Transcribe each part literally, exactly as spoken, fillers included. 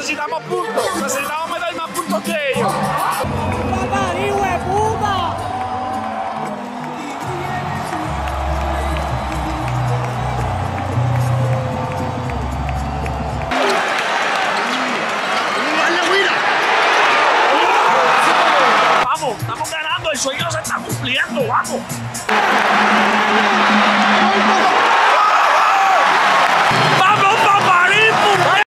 necesitamos puntos. Necesitamos meter más puntos que ellos. ¡Papá, hijo de puta! Vamos, estamos ganando. El sueño se está cumpliendo. Vamos. ¡Vamos, paparipo!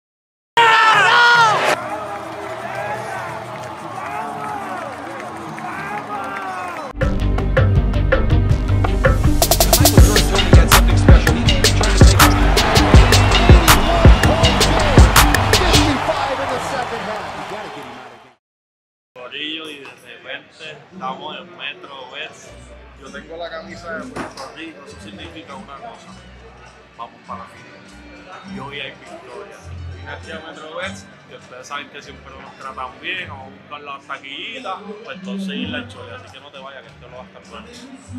Corillo, y de repente estamos en Metro West. Yo tengo la camisa de Puerto Rico, eso significa una cosa. Vamos para la final. Y hoy hay victoria. Vine aquí a Metro West, que ustedes saben que siempre nos tratan bien, o buscar las taquillitas, pues entonces ir al Chole, así que no te vayas, que esto lo va a estar bueno.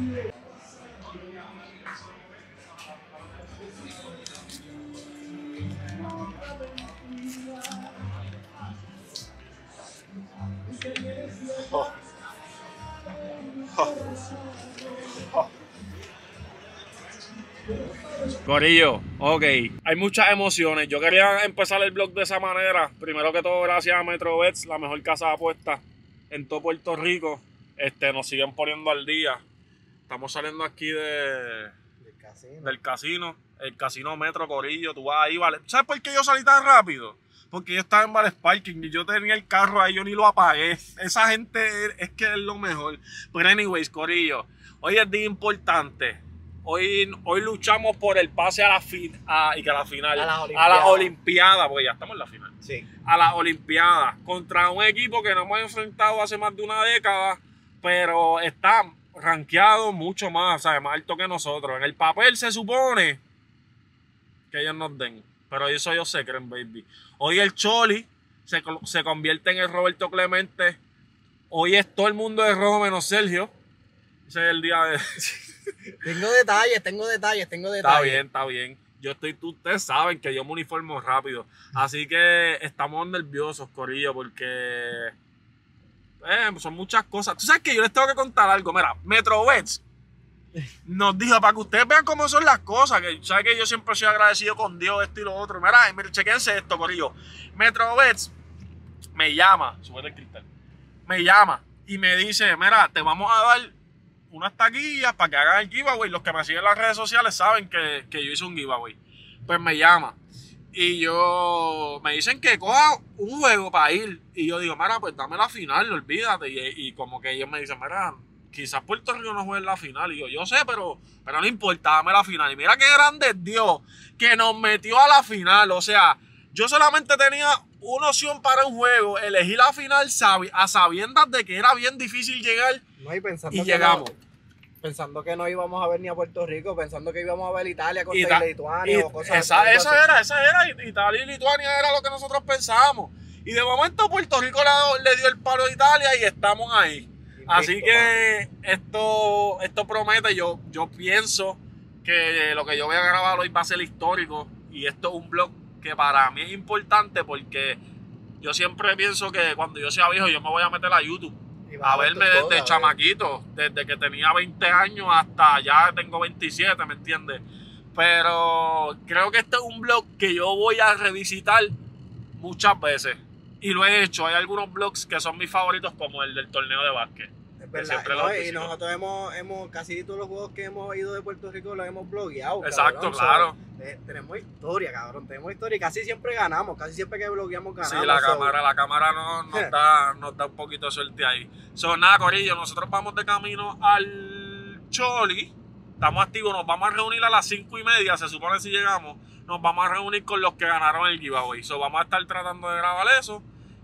Oh. Oh. Oh. Corillo, ok, hay muchas emociones. Yo quería empezar el vlog de esa manera. Primero que todo, gracias a MetroBets, la mejor casa de apuestas en todo Puerto Rico. Este, nos siguen poniendo al día. Estamos saliendo aquí de, Del casino. del casino, el casino Metro, Corillo. Tú vas ahí, vale. ¿Sabes por qué yo salí tan rápido? Porque yo estaba en Vales Parking y yo tenía el carro ahí, yo ni lo apagué. Esa gente es que es lo mejor. Pero anyways, Corillo, hoy es día importante. Hoy, hoy luchamos por el pase a la, fin, a, y que a la final, a la a la Olimpiada, porque ya estamos en la final. Sí. A la Olimpiada, contra un equipo que no hemos enfrentado hace más de una década, pero está rankeado mucho más, ¿sabes? Más alto que nosotros. En el papel se supone que ellos nos den, pero eso ellos se creen, baby. Hoy el Choli se, se convierte en el Roberto Clemente. Hoy es todo el mundo de rojo menos Sergio. Ese es el día de... Tengo detalles, tengo detalles, tengo detalles. Está bien, está bien. Yo estoy, ustedes saben que yo me uniformo rápido. Así que estamos nerviosos, Corillo, porque eh, son muchas cosas. Tú sabes que yo les tengo que contar algo. Mira, MetroBets nos dijo, para que ustedes vean cómo son las cosas, que sabes que yo siempre soy agradecido con Dios, esto y lo otro. Mira, mira, chequense esto, Corillo. MetroBets me llama, sube el cristal, me llama y me dice, mira, te vamos a dar unas taquillas para que hagan el giveaway. Los que me siguen en las redes sociales saben que, que yo hice un giveaway. Pues me llama y yo me dicen que coja un juego para ir. Y yo digo, mira, pues dame la final, olvídate. Y, y como que ellos me dicen, mira, quizás Puerto Rico no juegue en la final. Y yo, yo sé, pero, pero no importa, dame la final. Y mira qué grande es Dios que nos metió a la final. O sea, yo solamente tenía una opción para un juego, elegí la final a sabiendas de que era bien difícil llegar. No, y pensando y que llegamos. No, pensando que no íbamos a ver ni a Puerto Rico, pensando que íbamos a ver Italia contra Ita Lituania y, o cosas esa, así. Esa era, esa era, Italia y Lituania era lo que nosotros pensábamos. Y de momento Puerto Rico le, le dio el palo a Italia y estamos ahí. Invicto, así que esto, esto promete, yo, yo pienso que lo que yo voy a grabar hoy va a ser histórico. Y esto es un blog que para mí es importante porque yo siempre pienso que cuando yo sea viejo yo me voy a meter a YouTube a verme desde cosas, chamaquito, desde que tenía veinte años hasta ya tengo veintisiete, ¿me entiendes? Pero creo que este es un blog que yo voy a revisitar muchas veces y lo he hecho. Hay algunos blogs que son mis favoritos, como el del torneo de básquet. Es verdad, no, y nosotros hemos, hemos, casi todos los juegos que hemos ido de Puerto Rico los hemos blogueado. Exacto, cabrón. claro. So, eh, tenemos historia, cabrón, tenemos historia y casi siempre ganamos, casi siempre que blogueamos ganamos. Sí, la so. cámara, la cámara nos, nos, da, nos da un poquito de suerte ahí. Son nada, Corillo, nosotros vamos de camino al Choli, estamos activos, nos vamos a reunir a las cinco y media, se supone si llegamos, nos vamos a reunir con los que ganaron el giveaway. So, vamos a estar tratando de grabar eso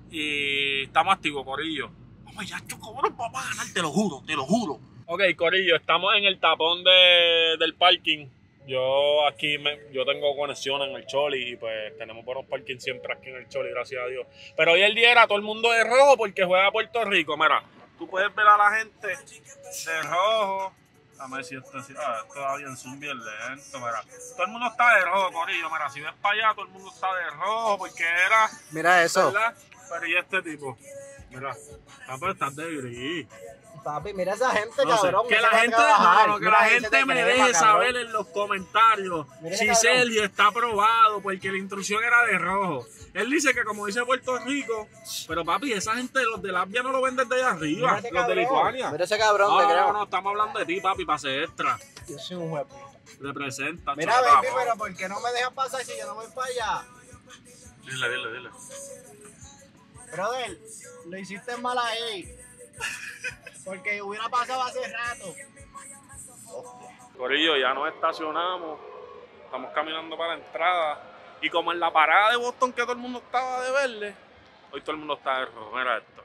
y estamos activos, Corillo. Ya, ¿cómo nos vamos a ganar? Te lo juro, te lo juro. Ok, Corillo, estamos en el tapón de, del parking. Yo aquí, me, yo tengo conexión en el Choli y pues tenemos buenos parking siempre aquí en el Choli, gracias a Dios. Pero hoy el día era todo el mundo de rojo porque juega Puerto Rico. Mira, tú puedes ver a la gente de rojo, A ver si esto, ah, esto va bien zoom bien lento, mira. Todo el mundo está de rojo, corillo, mira, si ves para allá, todo el mundo está de rojo, porque era... Mira eso. ¿Verdad? Pero y este tipo, mira, ah, pero estás de gris. Papi, mira esa gente, No sé, cabrón. que ese la va a gente, trabajar. no, no, que Mira, la ese gente te me crema, deje cabrón. saber en los comentarios Mira si ese cabrón. Sergio está aprobado, porque la instrucción era de rojo. Él dice que como dice Puerto Rico, pero papi, esa gente, los de Latvia no lo venden de allá arriba, Mira ese los de cabrón. Lituania. Mira ese cabrón, No, te no, creo. no, no, estamos hablando de ti, papi, para ser extra. Yo soy un huevo. Representa. Mira, chota, baby, papá. pero ¿por qué no me dejas pasar si yo no voy para allá? Dile, dile, dile. Brother, lo hiciste mal ahí. Porque hubiera pasado hace rato. Corillo, ya nos estacionamos, estamos caminando para la entrada y como en la parada de Boston que todo el mundo estaba de verde, hoy todo el mundo está de rojo. Mira esto.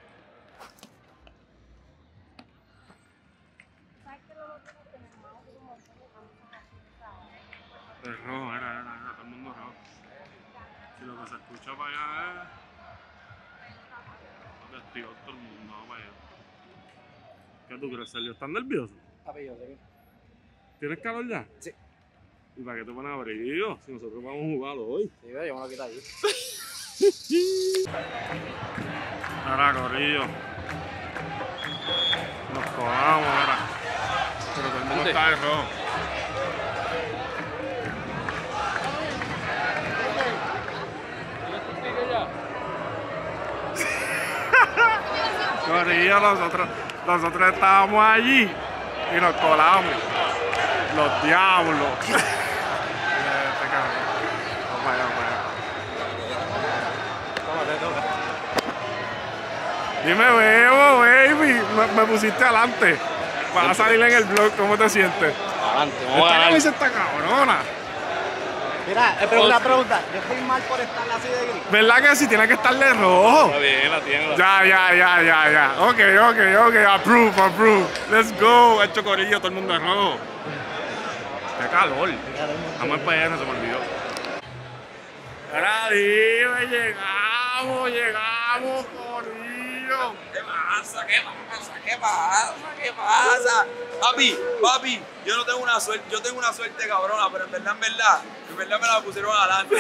De rojo, mira, mira, mira, todo el mundo rojo. Si lo que se escucha para allá es vestido todo el mundo, vamos para allá. ¿Qué tú crees, Sergio? ¿Estás nervioso? Papi, yo sé. ¿Tienes calor ya? Sí. ¿Y para qué te pones abrigo? Si nosotros vamos a jugar hoy. Sí, pero yo me lo quito allí. Ahora, corillo. Nos colamos ahora. Pero todo el mundo está de rojo. Corillo, nosotros, nosotros estábamos allí y nos colamos. Los diablos. Este cabrón. Vamos allá, vamos allá. Dime, Bebo, baby, me, me pusiste adelante. Vas a salir en el blog, ¿cómo te sientes? Adelante, vamos a Esta ganar. camisa está cabrona. Mira, eh, pero una pregunta. Yo estoy mal por estar así de gris. ¿Verdad que sí tiene que estar de rojo? Está bien, la tiene. La Ya, ya, ya, ya, ya. Ok, ok, ok. Approve, approve. Let's go. Hecho corillo, todo el mundo de rojo. Qué calor. Estamos en P R, se me olvidó. Ahora dime, llegamos, llegamos, corillo. ¿Qué pasa? ¿Qué pasa? ¿Qué pasa? ¿Qué pasa? Papi, papi, yo no tengo una suerte, yo tengo una suerte cabrona, pero en verdad, en verdad, en verdad me la pusieron adelante.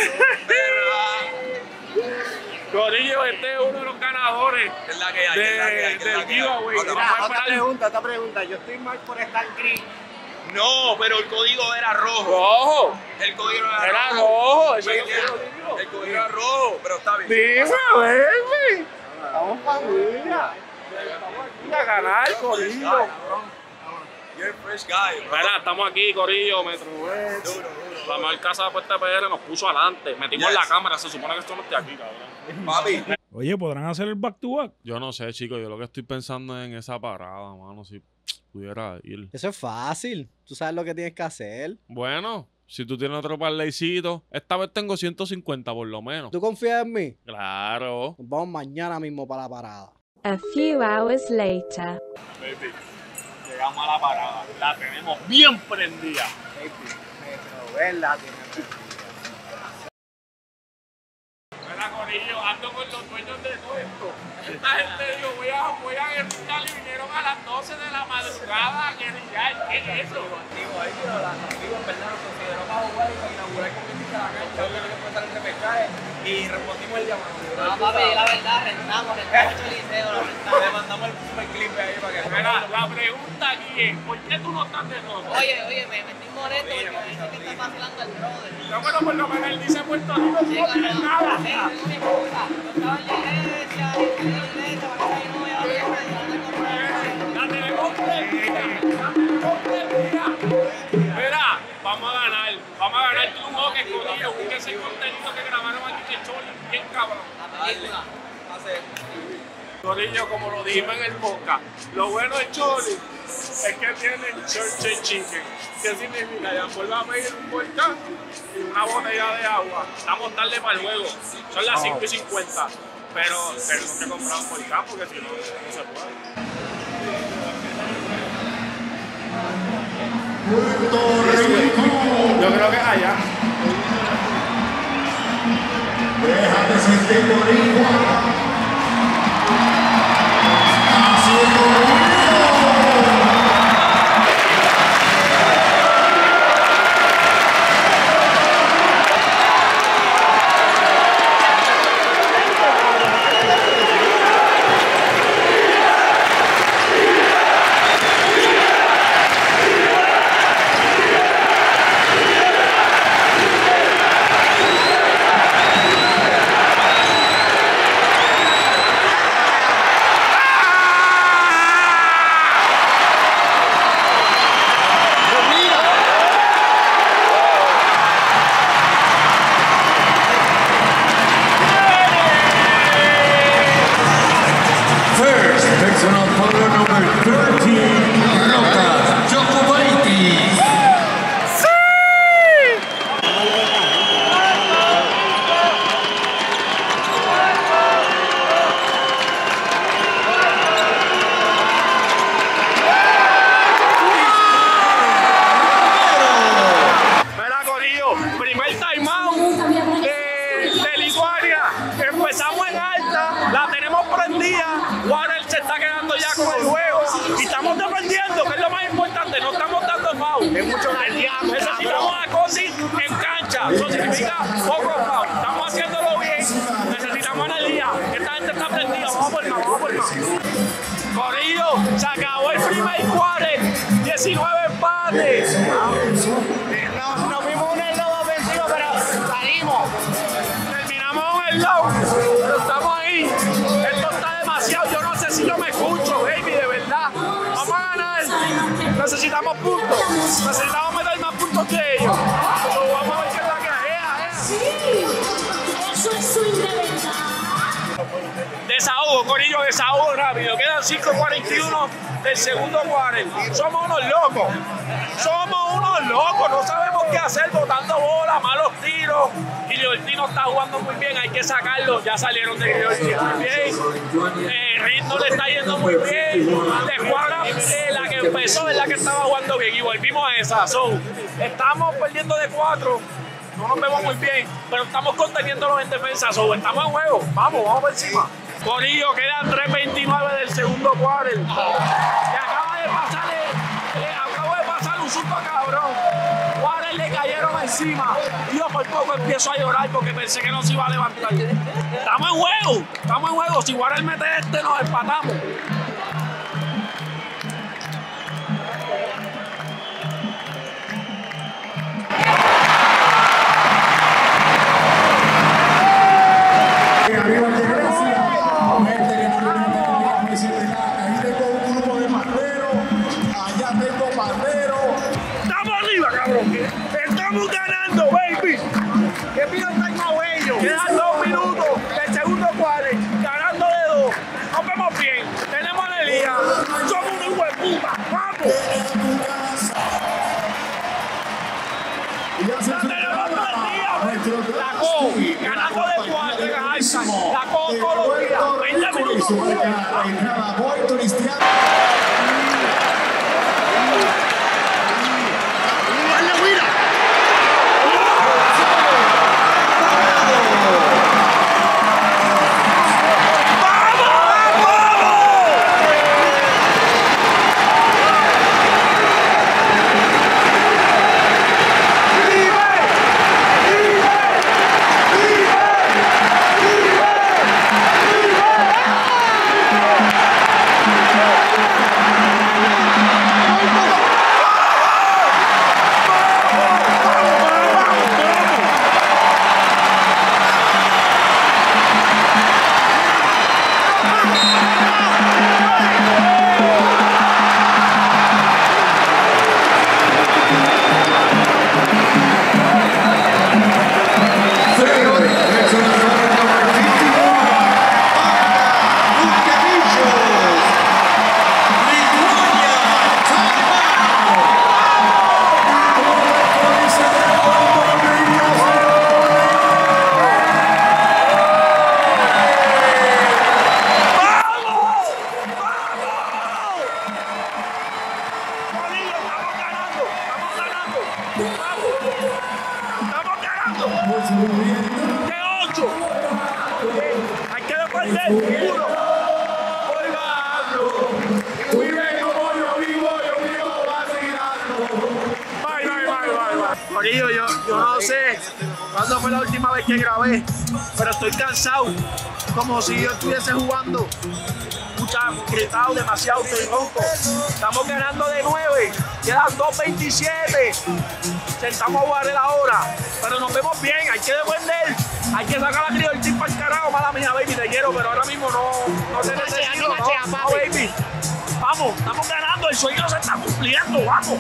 Corillo, este es uno de los ganadores Es la que hay, de- es la que hay, es la del que hay. giveaway. Otra- Vamos a Otra esperar. pregunta, otra pregunta. Yo estoy mal por estar gris. No, pero el código era rojo. Rojo. El código era, Era rojo. rojo. Eso ¿Me es lo que yo entiendes? digo. El código era rojo, pero está bien. Dime, baby. Vamos familia. Vamos a ganar, corillo. You're a fresh guy, bro. Mira, estamos aquí, corillo, Metro West. Duro, duro. La mejor casa de Puerto P R nos puso adelante. Metimos Yes. la cámara, se supone que esto no esté aquí, cabrón. Papi, Oye, ¿podrán hacer el back to back? Yo no sé, chicos, yo lo que estoy pensando es en esa parada, mano, si pudiera ir. Eso es fácil. Tú sabes lo que tienes que hacer. Bueno, si tú tienes otro parlaycito, esta vez tengo ciento cincuenta por lo menos. ¿Tú confías en mí? Claro. Nos vamos mañana mismo para la parada. A few hours later. Baby, llegamos a la parada, la tenemos bien prendida. ¿Verdad? Mira, corillo, ando con los dueños de todo esto. Esta gente dijo, voy a, voy a guerrillar y vinieron a las doce de la madrugada a guerrillar. ¿Qué es eso? digo, ahí, pero la digo, en verdad, nos consideró para jugar y para inaugurar como dice la cancha, que no puede estar en repechaje, y respondimos el llamado. No, papi, la verdad, rentamos, rentamos el liceo, lo rentamos. Le mandamos el super clip ahí para que Mira, la pregunta aquí es, ¿por qué tú no estás de rojo? Oye, oye, me metí moreto porque me dice que está vacilando el brother. No, pero por lo menos él dice Puerto Rico, tú no Chico, tienes no, nada. sí, tengo mi excusa. Yo estaba en la iglesia, y fui a la iglesia, para que yo no voy a la iglesia, y no tengo problema. La tenemos prendida, la tenemos prendida. Mira, vamos a ganar, vamos a ganar tu boque, corillo, porque ese contenido que grabaron aquí de Choli, bien cabrón. La película. Corillo, como lo dijimos en el podcast, lo bueno de Choli es que tienen church and chicken. ¿Qué significa? Ya vuelve a pedir un volcán y una botella de agua. Estamos tarde para el juego, son las cinco y cincuenta, pero tenemos que comprar un volcán porque si no, no se puede. Yo creo que es allá. Déjate sentir boricua. Haciendo ruido. treinta, Rokas Jokubaitis. Mira, Corillo, primer timeout de, de Lituania. Empezamos en alta, la tenemos prendida. Warner se está quedando ya con el juego y estamos defendiendo, que es lo más importante. No estamos dando foul. Es mucho nerviado. Necesitamos a Cosi en cancha. Eso significa poco foul. Estamos haciéndolo bien. Necesitamos energía. Esta gente está prendida. Vamos por más, vamos por más. Corillo, se acabó el primer quarter. diecinueve empates. Nos, nos vimos un lado ofensivo, pero salimos. Terminamos en el low, pero estamos ahí. Esto está demasiado. Yo no sé si yo me escucho, baby, de verdad. Vamos a ganar. Necesitamos puntos. Necesitamos meter más puntos que ellos. So, vamos a ver qué es la que es. Sí, eso es swing de verdad. Desahogo, Corillo, desahogo rápido. Quedan cinco cuarenta y uno del segundo quarter. Somos unos locos. Somos unos locos. No sabemos qué hacer botando bolas, malos tiros. Y Libertino está jugando muy bien. Hay que sacarlo. Ya salieron de Libertino muy bien. Eh, Reed no le está yendo muy bien. De Juana, eh, la que empezó es la que estaba jugando bien. Y volvimos a esa. So, estamos perdiendo de cuatro. No nos vemos muy bien, pero estamos conteniéndolos en defensa. So, estamos en juego. Vamos, vamos por encima. Corillo, quedan tres veintinueve del segundo quarter. Y acaba de pasar, eh, acabo de pasar un susto cabrón. Warner le cayeron encima. Y yo por poco empiezo a llorar porque pensé que no se iba a levantar. Estamos en juego, estamos en juego. Si Warner mete este, nos empatamos. Arriba de Grecia, gente que no le mete la ahí tengo un grupo de parreros, allá tengo parreros. Estamos arriba, cabrón. Estamos ganando, baby. ¿Qué pido tengo ellos? Quedan dos minutos del segundo quarter. Ganando de dos. Nos vemos bien. Tenemos energía. Somos unos hueputas. ¡Vamos! Y ya se ¡La tenemos prendida! La cojo. Ganando de cuatro en alza. La cojo todos los días. veinte minutos. entrada Boito Cristiano. ¡De ocho! Hay que defender. Uno. Colgando. Vive como yo vivo, yo vivo vacilando. Bye, bye, bye, bye, bye. Corillo, yo, yo no sé cuándo fue la última vez que grabé, pero estoy cansado. Como si yo estuviese jugando. Mucha, gritado demasiado, estoy ronco. Estamos ganando de nueve. Quedan dos veintisiete. Sentamos a jugar el ahora. Pero nos vemos bien, hay que defender. Hay que sacar a Criol Team para el carajo. Mala mía, baby, te quiero, pero ahora mismo no, no te necesito. No, no, baby. Vamos, estamos ganando, el sueño se está cumpliendo, vamos.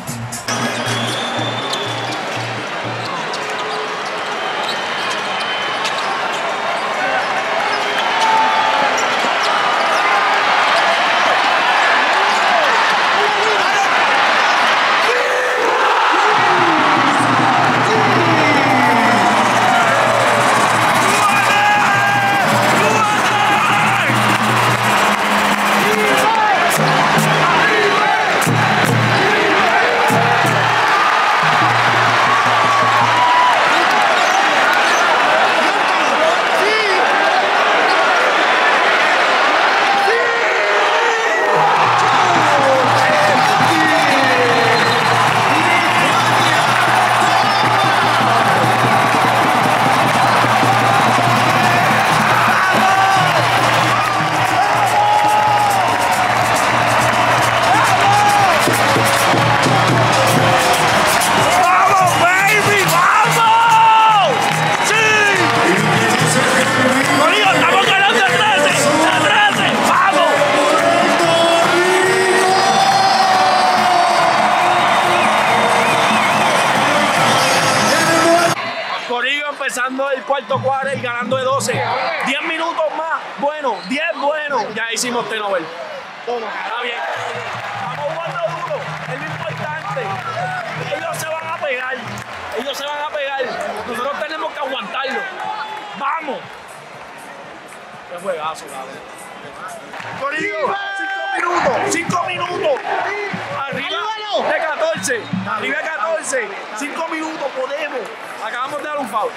Corillo empezando el cuarto cuarto y ganando de doce. diez minutos más. Bueno, diez bueno. Ya hicimos turnover. Está bien. Estamos jugando duro. Es lo importante. Ellos se van a pegar. Ellos se van a pegar. Nosotros tenemos que aguantarlo. ¡Vamos! ¡Qué juegazo, cabrón! Corillo, cinco minutos. cinco minutos. Arriba de catorce. Arriba de catorce. cinco minutos, podemos. Acabamos de dar un foul.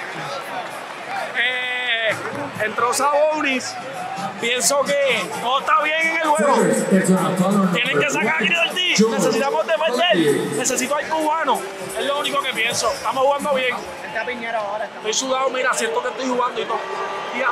Eh, entró Sabonis. Pienso que todo está bien en el juego. Tienen que sacar a Gridorti. Necesitamos defender. Necesito al cubano. Es lo único que pienso. Estamos jugando bien. Está Piñero ahora. Estoy sudado, mira, siento que estoy jugando y todo. Ya.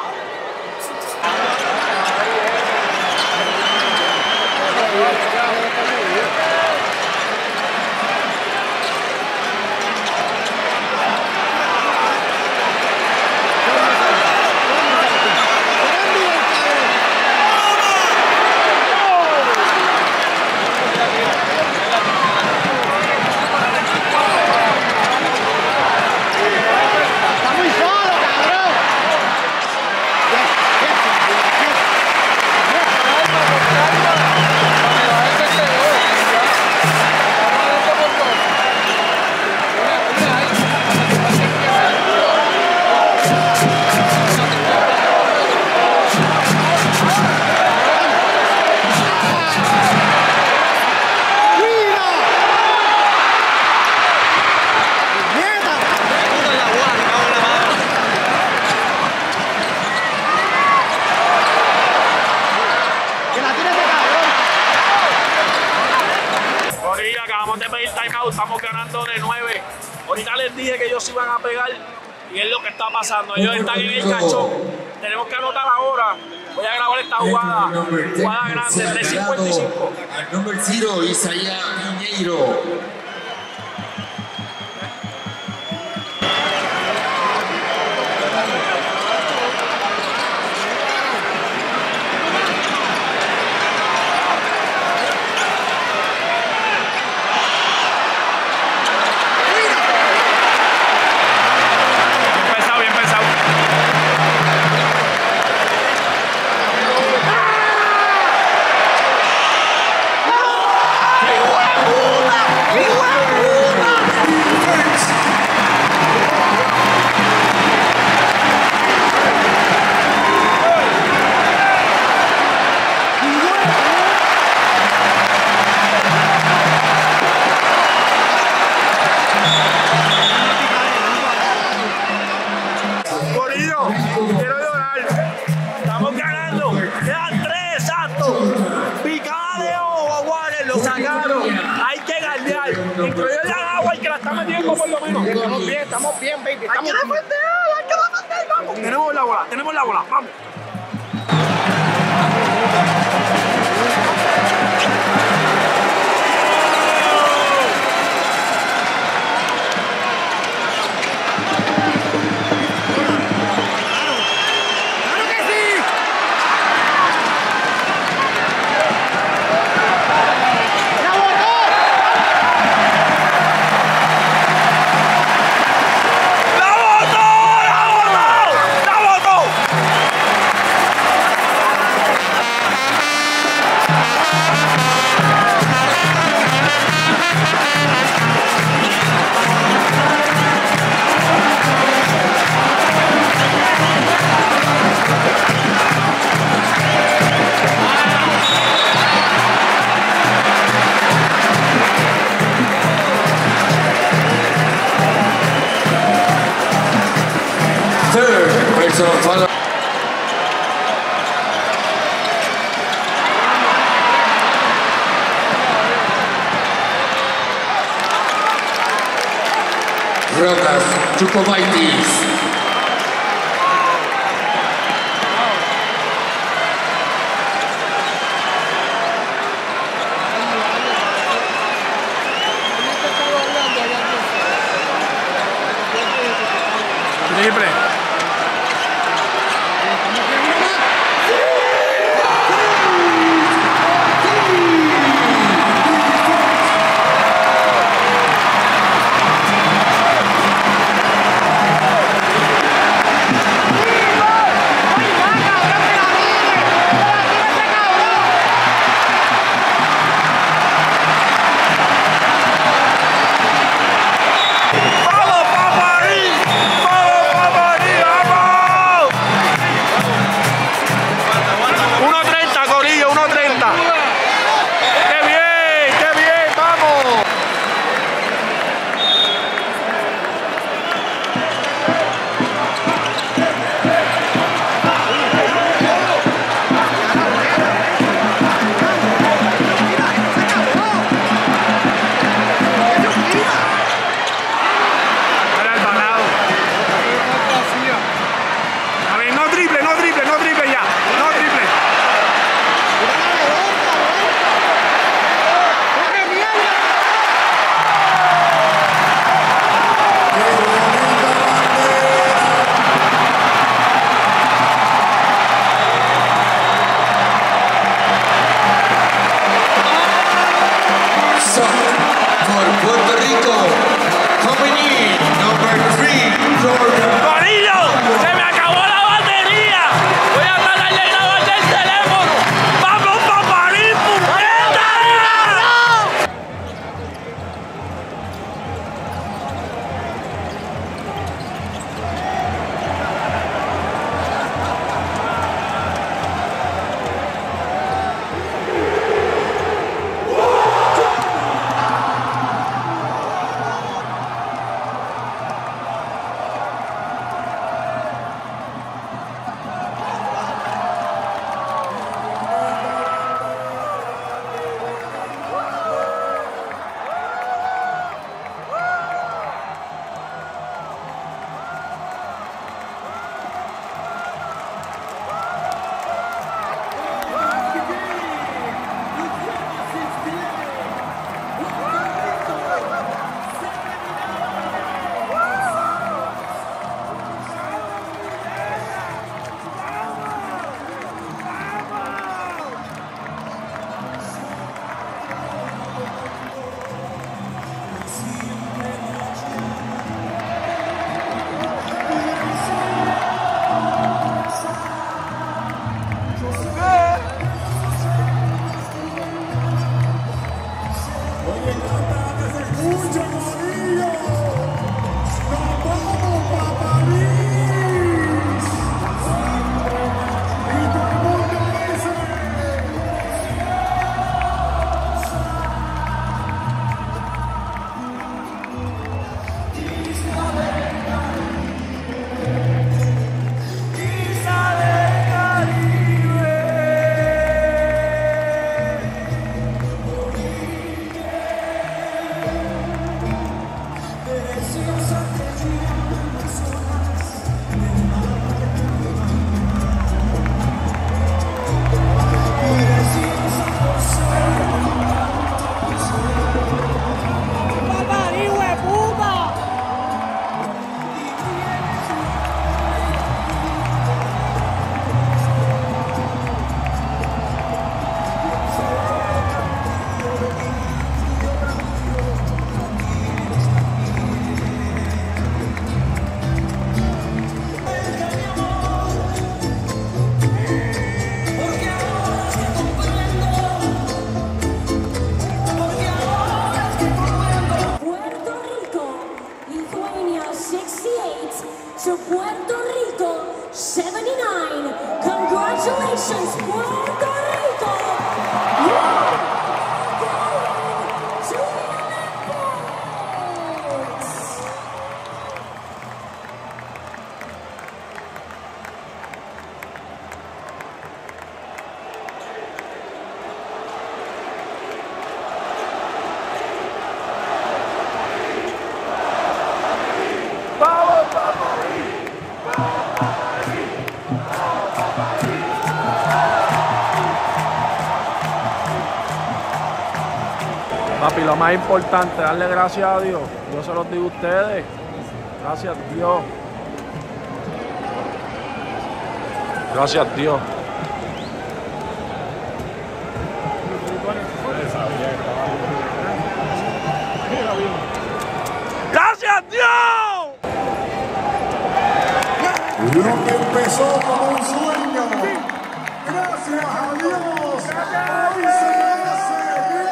Estamos ganando de nueve. Ahorita les dije que ellos iban a pegar y es lo que está pasando. Ellos están en el cachón. Tenemos que anotar ahora. Voy a grabar esta jugada. Jugada grande, tres cincuenta y cinco. Al número cero, Isaías Piñeiro. Por lo menos. Estamos bien, estamos bien, baby. Hay que defender, hay que defender, vamos. Tenemos la bola, tenemos la bola, vamos. Rokas Chukobaitis. Triple. to Puerto Rico, seventy-nine. Congratulations, Puerto Rico! You are going to the Olympics! Papi, lo más importante, darle gracias a Dios. Yo se los digo a ustedes. Gracias a Dios. Gracias a Dios. ¡Gracias a Dios! Lo que empezó como un sueño, gracias a Dios, hoy se hace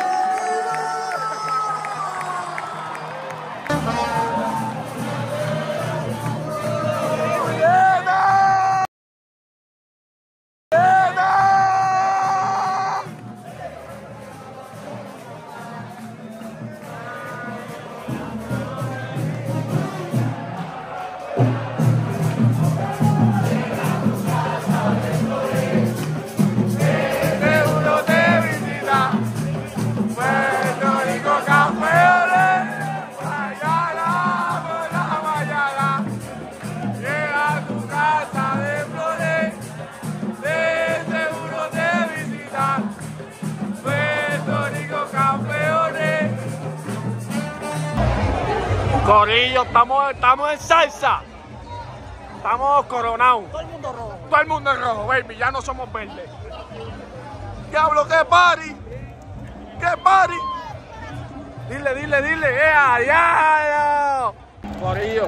Corillo, estamos, estamos en salsa. Estamos coronados. Todo el mundo rojo. Todo el mundo es rojo, baby. Ya no somos verdes. Diablo, qué party. Qué party. Dile, dile, dile. ¡Ea, diablo! Corillo.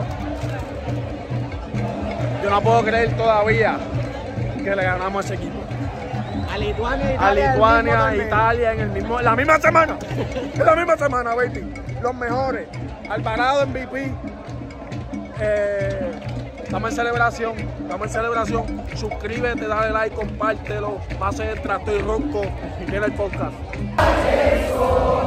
Yo no puedo creer todavía que le ganamos a ese equipo. A Lituania, A Italia, Lituania, Italia, en el mismo, en la misma semana. En la misma semana, baby. Los mejores. Alvarado M V P. Eh, estamos en celebración. Estamos en celebración. Suscríbete, dale like, compártelo. Pase el trato y ronco. Viene el podcast.